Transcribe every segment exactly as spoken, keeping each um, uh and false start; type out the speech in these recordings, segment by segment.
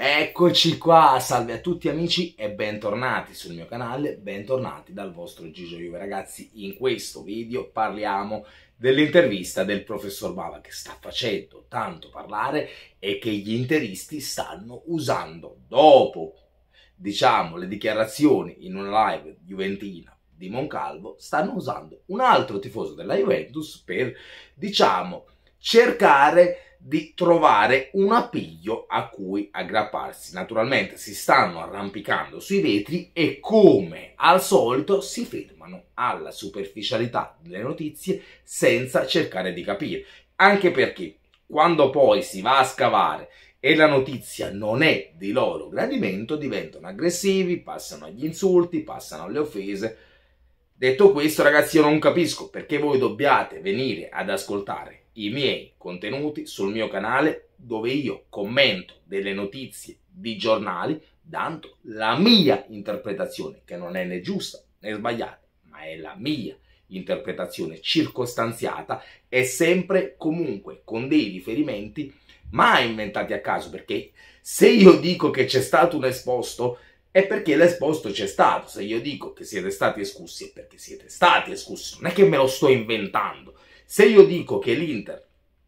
Eccoci qua, salve a tutti amici e bentornati sul mio canale, bentornati dal vostro Gigio Juve. Ragazzi, in questo video parliamo dell'intervista del professor Bava che sta facendo tanto parlare e che gli interisti stanno usando dopo, diciamo, le dichiarazioni in una live juventina di Moncalvo, stanno usando un altro tifoso della Juventus per, diciamo, cercare di trovare un appiglio a cui aggrapparsi. Naturalmente si stanno arrampicando sui vetri e, come al solito, si fermano alla superficialità delle notizie senza cercare di capire. Anche perché quando poi si va a scavare e la notizia non è di loro gradimento, diventano aggressivi, passano agli insulti, passano alle offese. Detto questo, ragazzi, io non capisco perché voi dobbiate venire ad ascoltare i miei contenuti sul mio canale, dove io commento delle notizie di giornali dando la mia interpretazione, che non è né giusta né sbagliata, ma è la mia interpretazione circostanziata e sempre comunque con dei riferimenti mai inventati a caso, perché se io dico che c'è stato un esposto è perché l'esposto c'è stato. Se io dico che siete stati escussi è perché siete stati escussi, non è che me lo sto inventando. Se io dico che l'Inter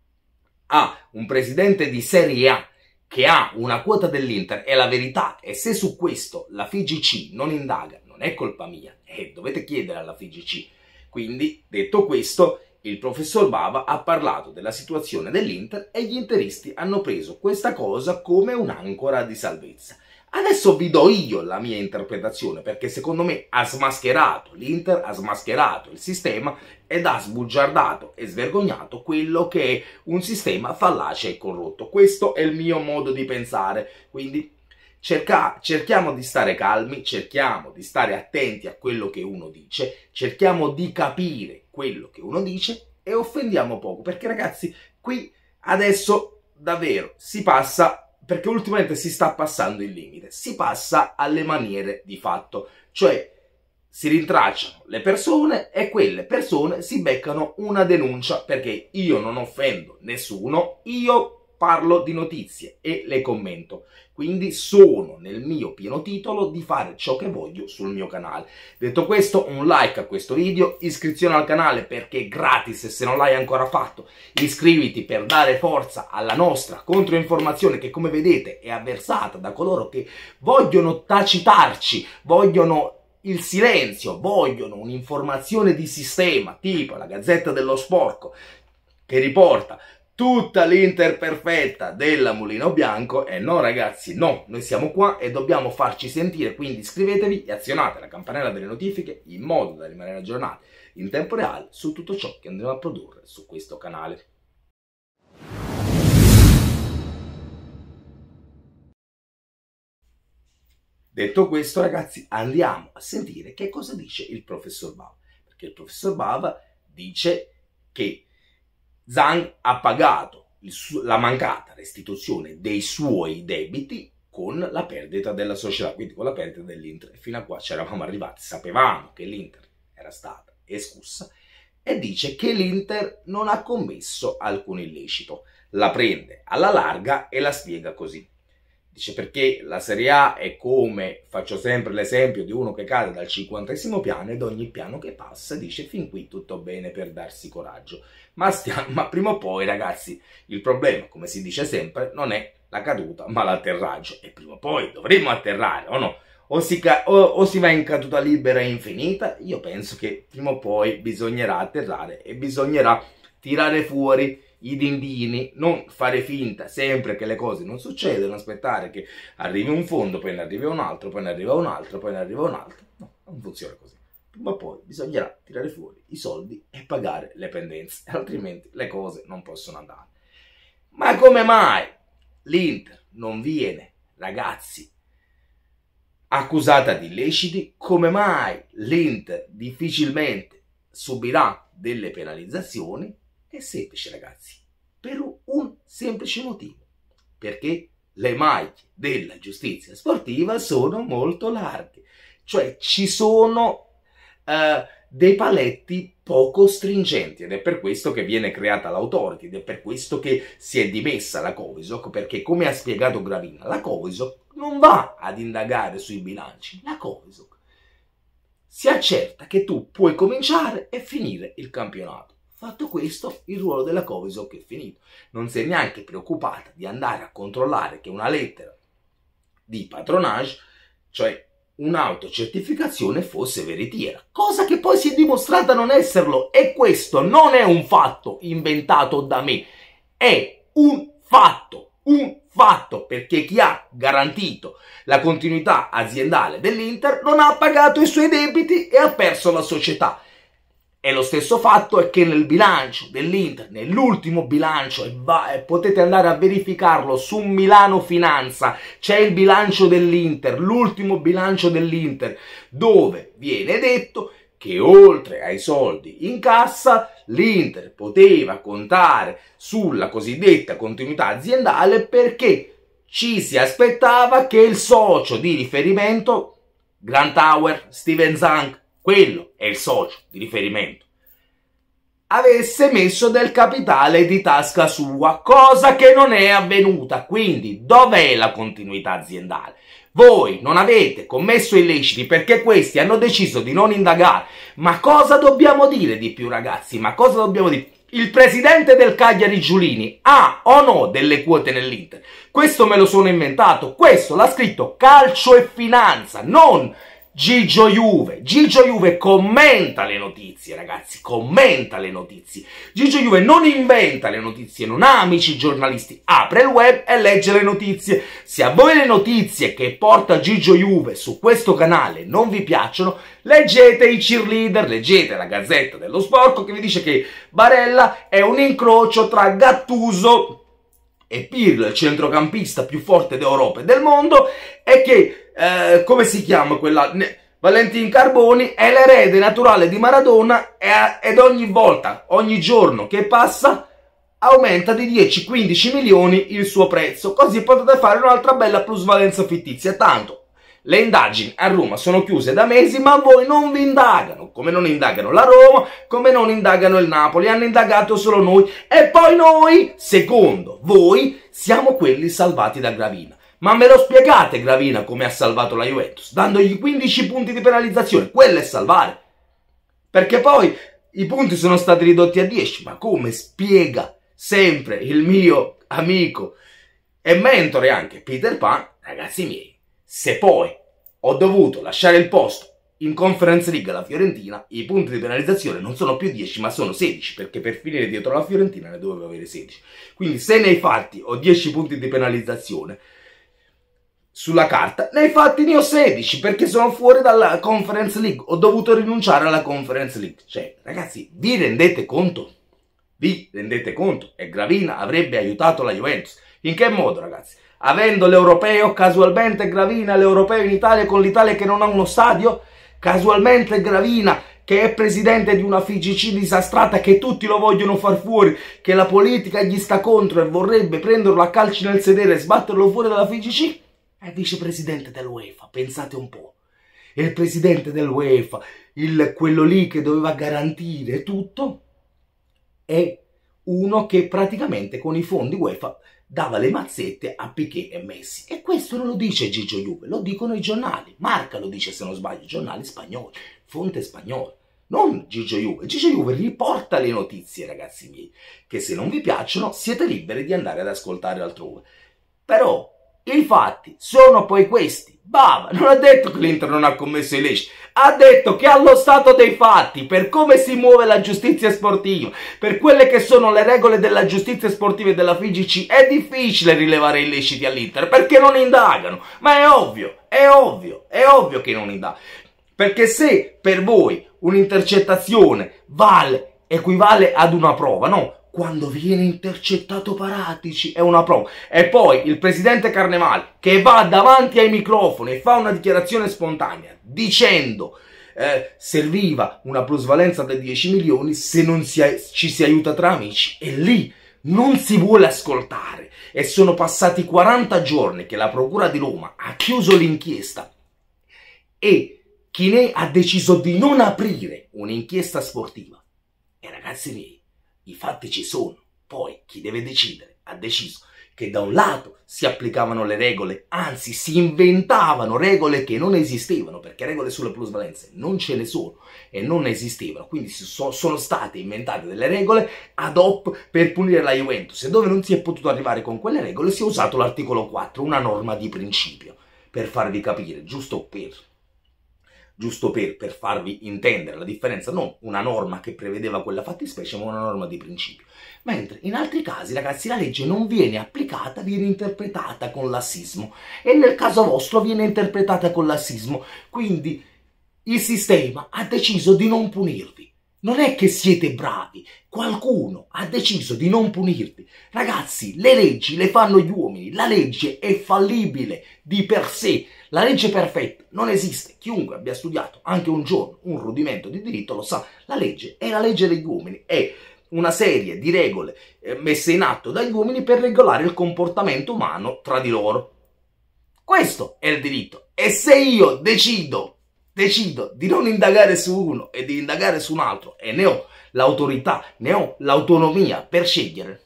ha un presidente di Serie A che ha una quota dell'Inter, è la verità, e se su questo la F I G C non indaga, non è colpa mia, e dovete chiedere alla F I G C. Quindi, detto questo, il professor Bava ha parlato della situazione dell'Inter e gli interisti hanno preso questa cosa come un'ancora di salvezza. Adesso vi do io la mia interpretazione, perché secondo me ha smascherato l'Inter, ha smascherato il sistema ed ha sbugiardato e svergognato quello che è un sistema fallace e corrotto. Questo è il mio modo di pensare, quindi cerca, cerchiamo di stare calmi, cerchiamo di stare attenti a quello che uno dice, cerchiamo di capire quello che uno dice e offendiamo poco, perché ragazzi, qui adesso davvero si passa, perché ultimamente si sta passando il limite, si passa alle maniere di fatto, cioè si rintracciano le persone e quelle persone si beccano una denuncia, perché io non offendo nessuno, io parlo di notizie e le commento, quindi sono nel mio pieno titolo di fare ciò che voglio sul mio canale. Detto questo, un like a questo video, iscrizione al canale perché è gratis e se non l'hai ancora fatto iscriviti per dare forza alla nostra controinformazione che, come vedete, è avversata da coloro che vogliono tacitarci, vogliono il silenzio, vogliono un'informazione di sistema tipo la Gazzetta dello Sporco che riporta tutta l'Inter perfetta della Mulino Bianco. E no ragazzi, no, noi siamo qua e dobbiamo farci sentire, quindi iscrivetevi e azionate la campanella delle notifiche in modo da rimanere aggiornati in tempo reale su tutto ciò che andremo a produrre su questo canale. Detto questo, ragazzi, andiamo a sentire che cosa dice il professor Bava, perché il professor Bava dice che Zhang ha pagato la mancata restituzione dei suoi debiti con la perdita della società, quindi con la perdita dell'Inter. E fino a qua ci eravamo arrivati, sapevamo che l'Inter era stata escussa e dice che l'Inter non ha commesso alcun illecito. La prende alla larga e la spiega così. Dice perché la Serie A è come, faccio sempre l'esempio di uno che cade dal cinquantesimo piano ed ogni piano che passa dice fin qui tutto bene per darsi coraggio. Ma, stiamo, ma prima o poi ragazzi il problema, come si dice sempre, non è la caduta ma l'atterraggio. E prima o poi dovremmo atterrare o no? O si, o, o si va in caduta libera e infinita? Io penso che prima o poi bisognerà atterrare e bisognerà tirare fuori i dindini, non fare finta sempre che le cose non succedono, aspettare che arrivi un fondo, poi ne arriva un altro, poi ne arriva un altro, poi ne arriva un altro. No, non funziona così. Prima o poi bisognerà tirare fuori i soldi e pagare le pendenze, altrimenti le cose non possono andare. Ma come mai l'Inter non viene, ragazzi, accusata di illeciti? Come mai l'Inter difficilmente subirà delle penalizzazioni? È semplice ragazzi, per un semplice motivo, perché le maglie della giustizia sportiva sono molto larghe, cioè ci sono eh, dei paletti poco stringenti ed è per questo che viene creata l'authority ed è per questo che si è dimessa la Covisoc, perché come ha spiegato Gravina, la Covisoc non va ad indagare sui bilanci, la Covisoc si accerta che tu puoi cominciare e finire il campionato. Fatto questo, il ruolo della Covisoc è finito. Non si è neanche preoccupata di andare a controllare che una lettera di patronage, cioè un'autocertificazione, fosse veritiera, cosa che poi si è dimostrata non esserlo, e questo non è un fatto inventato da me, è un fatto, un fatto, perché chi ha garantito la continuità aziendale dell'Inter non ha pagato i suoi debiti e ha perso la società. E lo stesso fatto è che nel bilancio dell'Inter, nell'ultimo bilancio, e, va, e potete andare a verificarlo su Milano Finanza, c'è il bilancio dell'Inter, l'ultimo bilancio dell'Inter, dove viene detto che oltre ai soldi in cassa, l'Inter poteva contare sulla cosiddetta continuità aziendale perché ci si aspettava che il socio di riferimento, Grant Tower, Steven Zang, quello è il socio di riferimento, avesse messo del capitale di tasca sua, cosa che non è avvenuta. Quindi dov'è la continuità aziendale? Voi non avete commesso illeciti perché questi hanno deciso di non indagare. Ma cosa dobbiamo dire di più, ragazzi? Ma cosa dobbiamo dire? Il presidente del Cagliari Giulini ha o no delle quote nell'Inter? Questo me lo sono inventato, questo l'ha scritto Calcio e Finanza, non Gigio Juve. Gigio Juve commenta le notizie, ragazzi, commenta le notizie. Gigio Juve non inventa le notizie, non ha amici giornalisti, apre il web e legge le notizie. Se a voi le notizie che porta Gigio Juve su questo canale non vi piacciono, leggete i cheerleader, leggete la Gazzetta dello Sport che vi dice che Barella è un incrocio tra Gattuso e Pirlo, il centrocampista più forte d'Europa e del mondo, e che Eh, come si chiama quella? Valentin Carboni è l'erede naturale di Maradona ed ogni volta, ogni giorno che passa aumenta di dieci quindici milioni il suo prezzo, così potete fare un'altra bella plusvalenza fittizia. Tanto le indagini a Roma sono chiuse da mesi, ma voi non vi indagano, come non indagano la Roma, come non indagano il Napoli, hanno indagato solo noi, e poi noi, secondo voi, siamo quelli salvati da Gravina. Ma me lo spiegate Gravina come ha salvato la Juventus? Dandogli quindici punti di penalizzazione, quello è salvare. Perché poi i punti sono stati ridotti a dieci, ma come spiega sempre il mio amico e mentore anche Peter Pan, ragazzi miei, se poi ho dovuto lasciare il posto in Conference League alla Fiorentina, i punti di penalizzazione non sono più dieci ma sono sedici, perché per finire dietro la Fiorentina ne dovevo avere sedici. Quindi se nei fatti ho dieci punti di penalizzazione, sulla carta, nei fatti ne ho sedici perché sono fuori dalla Conference League, ho dovuto rinunciare alla Conference League. Cioè, ragazzi, vi rendete conto? Vi rendete conto? E Gravina avrebbe aiutato la Juventus. In che modo, ragazzi? Avendo l'Europeo, casualmente Gravina, l'Europeo in Italia con l'Italia che non ha uno stadio? Casualmente Gravina, che è presidente di una F I G C disastrata, che tutti lo vogliono far fuori, che la politica gli sta contro e vorrebbe prenderlo a calci nel sedere e sbatterlo fuori dalla F I G C? È vicepresidente dell'UEFA, pensate un po'. E il presidente dell'UEFA, il, quello lì che doveva garantire tutto, è uno che praticamente con i fondi UEFA dava le mazzette a Piqué e Messi. E questo non lo dice Gigio Juve, lo dicono i giornali. Marca lo dice, se non sbaglio, giornali spagnoli, fonte spagnola. Non Gigio Juve. Gigio Juve riporta le notizie, ragazzi miei, che se non vi piacciono siete liberi di andare ad ascoltare altrove. Però i fatti sono poi questi. Bava non ha detto che l'Inter non ha commesso illeciti, ha detto che allo stato dei fatti, per come si muove la giustizia sportiva, per quelle che sono le regole della giustizia sportiva e della F I G C, è difficile rilevare illeciti all'Inter, perché non indagano. Ma è ovvio, è ovvio, è ovvio che non indagano. Perché se per voi un'intercettazione vale, equivale ad una prova, no? Quando viene intercettato Paratici è una prova. E poi il presidente Carnevale che va davanti ai microfoni e fa una dichiarazione spontanea dicendo eh, serviva una plusvalenza da dieci milioni se non si, ci si aiuta tra amici, e lì non si vuole ascoltare. E sono passati quaranta giorni che la procura di Roma ha chiuso l'inchiesta e Chinè ha deciso di non aprire un'inchiesta sportiva. E ragazzi miei, i fatti ci sono. Poi chi deve decidere ha deciso che da un lato si applicavano le regole, anzi si inventavano regole che non esistevano, perché regole sulle plusvalenze non ce ne sono e non esistevano, quindi so, sono state inventate delle regole ad hoc per punire la Juventus, e dove non si è potuto arrivare con quelle regole si è usato l'articolo quattro, una norma di principio, per farvi capire, giusto per... giusto per, per farvi intendere la differenza, non una norma che prevedeva quella fattispecie, ma una norma di principio. Mentre in altri casi, ragazzi, la legge non viene applicata, viene interpretata con lassismo. E nel caso vostro viene interpretata con lassismo. Quindi il sistema ha deciso di non punirvi. Non è che siete bravi, qualcuno ha deciso di non punirvi. Ragazzi, le leggi le fanno gli uomini, la legge è fallibile di per sé. La legge perfetta non esiste. Chiunque abbia studiato anche un giorno un rudimento di diritto lo sa. La legge è la legge degli uomini, è una serie di regole eh, messe in atto dagli uomini per regolare il comportamento umano tra di loro. Questo è il diritto. E se io decido, decido di non indagare su uno e di indagare su un altro, e ne ho l'autorità, ne ho l'autonomia per scegliere,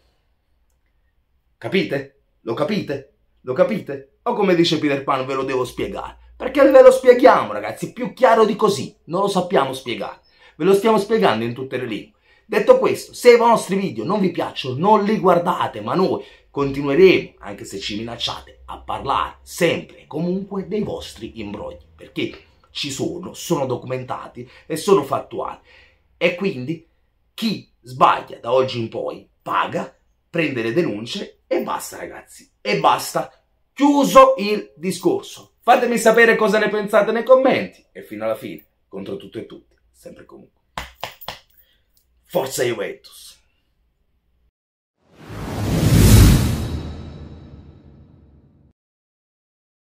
capite? Lo capite? Lo capite? O come dice Peter Pan, ve lo devo spiegare? Perché ve lo spieghiamo, ragazzi, più chiaro di così, non lo sappiamo spiegare. Ve lo stiamo spiegando in tutte le lingue. Detto questo, se i vostri video non vi piacciono, non li guardate, ma noi continueremo, anche se ci minacciate, a parlare sempre e comunque dei vostri imbrogli, perché ci sono, sono documentati e sono fattuali. E quindi chi sbaglia da oggi in poi paga, prende le denunce e basta, ragazzi, e basta. Chiuso il discorso. Fatemi sapere cosa ne pensate nei commenti e fino alla fine, contro tutto e tutti, sempre e comunque. Forza Juventus!